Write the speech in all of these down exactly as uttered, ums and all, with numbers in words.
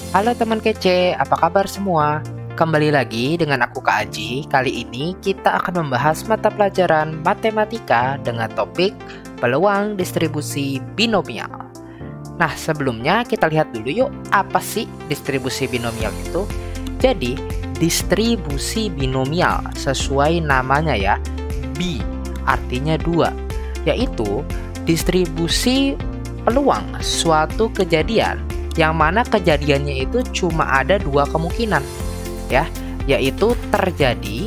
Halo teman kece, apa kabar semua? Kembali lagi dengan aku Kak Aji. Kali ini kita akan membahas mata pelajaran matematika dengan topik peluang distribusi binomial. Nah, sebelumnya kita lihat dulu yuk, apa sih distribusi binomial itu? Jadi, distribusi binomial sesuai namanya ya, bi, artinya dua, yaitu distribusi peluang suatu kejadian yang mana kejadiannya itu cuma ada dua kemungkinan ya, yaitu terjadi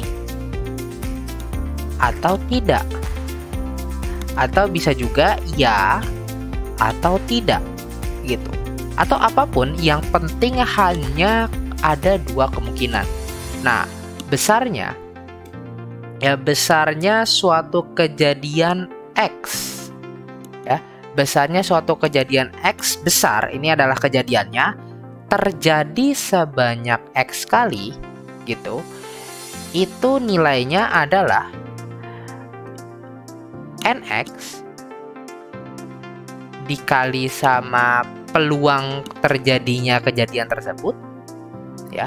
atau tidak, atau bisa juga ya atau tidak gitu, atau apapun, yang penting hanya ada dua kemungkinan. Nah, besarnya ya besarnya suatu kejadian X ya, besarnya suatu kejadian X besar, ini adalah kejadiannya terjadi sebanyak X kali gitu, itu nilainya adalah Nx dikali sama peluang terjadinya kejadian tersebut ya,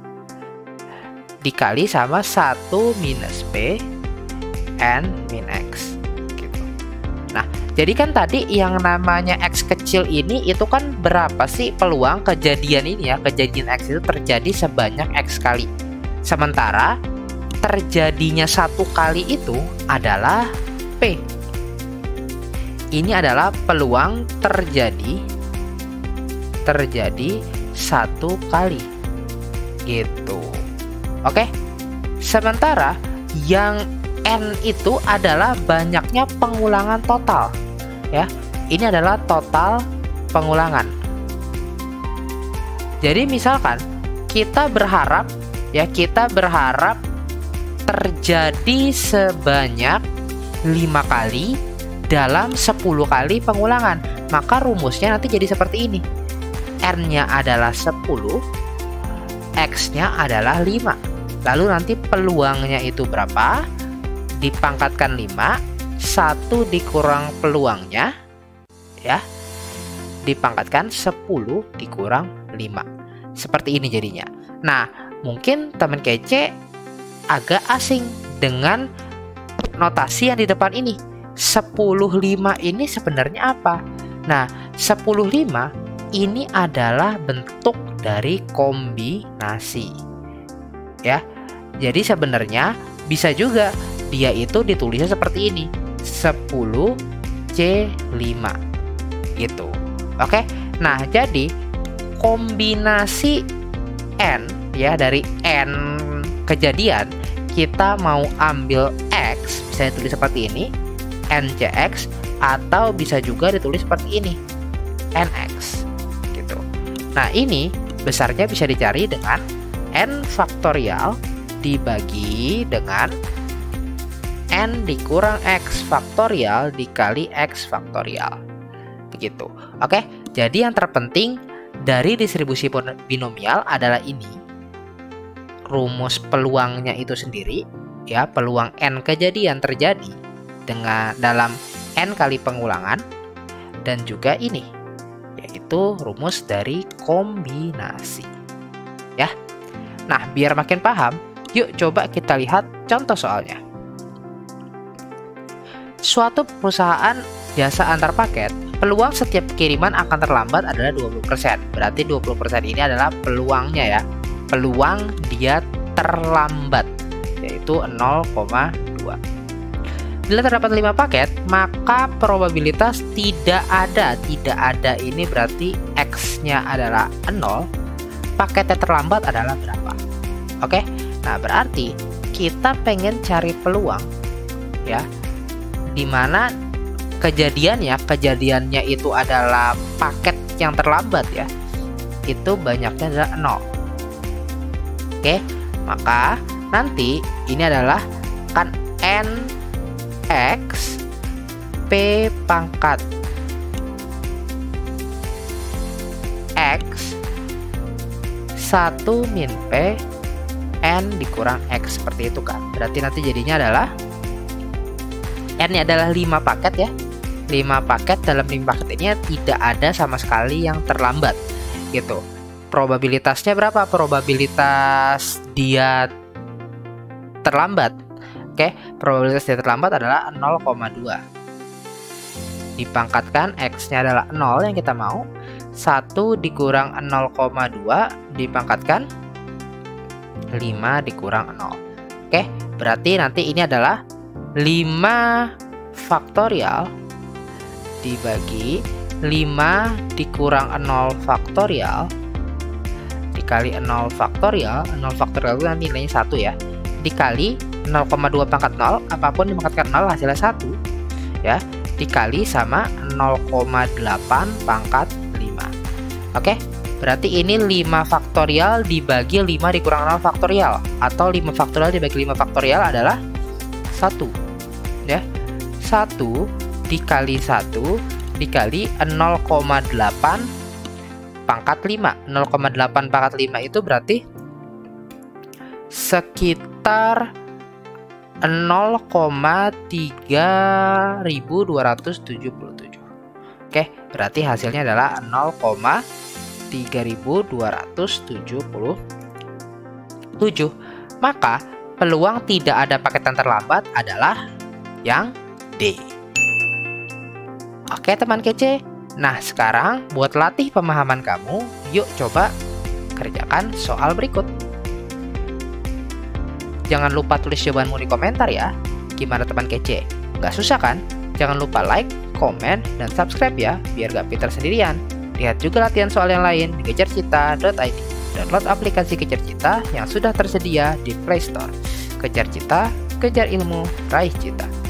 dikali sama satu minus P N min X gitu. Nah, jadi kan tadi yang namanya X kecil ini itu kan berapa sih peluang kejadian ini ya, kejadian X itu terjadi sebanyak X kali. Sementara terjadinya satu kali itu adalah P. Ini adalah peluang terjadi terjadi satu kali gitu. Oke. Sementara yang N itu adalah banyaknya pengulangan total ya. Ini adalah total pengulangan. Jadi misalkan kita berharap ya, kita berharap terjadi sebanyak lima kali dalam sepuluh kali pengulangan. Maka rumusnya nanti jadi seperti ini. N-nya adalah sepuluh, X-nya adalah lima. Lalu nanti peluangnya itu berapa? Dipangkatkan lima, satu dikurang peluangnya ya, dipangkatkan sepuluh dikurang lima. Seperti ini jadinya. Nah, mungkin teman kece agak asing dengan notasi yang di depan ini. sepuluh lima ini sebenarnya apa? Nah, sepuluh lima ini adalah bentuk dari kombinasi ya. Jadi sebenarnya bisa juga dia itu ditulisnya seperti ini, sepuluh C lima gitu. Oke. Nah, jadi kombinasi N ya, dari N kejadian kita mau ambil X, bisa ditulis seperti ini, N C X, atau bisa juga ditulis seperti ini, N X gitu. Nah, ini besarnya bisa dicari dengan N faktorial dibagi dengan N dikurang X faktorial dikali X faktorial. Begitu. Oke, jadi yang terpenting dari distribusi binomial adalah ini. Rumus peluangnya itu sendiri ya, peluang N kejadian terjadi dengan dalam N kali pengulangan, dan juga ini yaitu rumus dari kombinasi. Ya. Nah, biar makin paham, yuk coba kita lihat contoh soalnya. Suatu perusahaan jasa antar paket, peluang setiap kiriman akan terlambat adalah dua puluh persen. Berarti dua puluh persen ini adalah peluangnya ya. Peluang dia terlambat, yaitu nol koma dua. Bila terdapat lima paket, maka probabilitas tidak ada. Tidak ada ini berarti X-nya adalah nol. Paketnya terlambat adalah berapa? Oke. Nah, berarti kita pengen cari peluang ya, dimana kejadiannya kejadiannya itu adalah paket yang terlambat ya, itu banyaknya adalah nol. Oke, maka nanti ini adalah kan N X P pangkat X satu min P N dikurang X, seperti itu kan. Berarti nanti jadinya adalah N-nya adalah lima paket ya. lima paket, dalam lima paket ini tidak ada sama sekali yang terlambat gitu. probabilitasnya berapa? Probabilitas dia terlambat. Oke, probabilitas dia terlambat adalah nol koma dua. Dipangkatkan X-nya adalah nol yang kita mau. satu dikurang nol koma dua dipangkatkan lima dikurang nol. Oke, berarti nanti ini adalah lima faktorial dibagi lima dikurang nol faktorial dikali nol faktorial. nol faktorial itu nanti nilainya satu ya, dikali nol koma dua pangkat nol, apapun dipangkatkan nol hasilnya satu ya, dikali sama nol koma delapan pangkat lima. Oke, berarti ini lima faktorial dibagi lima dikurang nol faktorial, atau lima faktorial dibagi lima faktorial adalah satu ya. satu dikali satu dikali nol koma delapan pangkat lima. nol koma delapan pangkat lima itu berarti sekitar nol koma tiga ribu dua ratus tujuh puluh tujuh. Oke, berarti hasilnya adalah nol koma tiga ribu dua ratus tujuh puluh tujuh. Maka peluang tidak ada paketan terlambat adalah yang D. Oke teman kece, nah sekarang buat latih pemahaman kamu, yuk coba kerjakan soal berikut. Jangan lupa tulis jawabanmu di komentar ya. Gimana teman kece? Nggak susah kan? Jangan lupa like, komen, dan subscribe ya, biar gak pintar sendirian. Lihat juga latihan soal yang lain di kejar cita dot i d. Download aplikasi Kejar Cita yang sudah tersedia di Play Store. Kejar Cita, kejar ilmu, raih cita.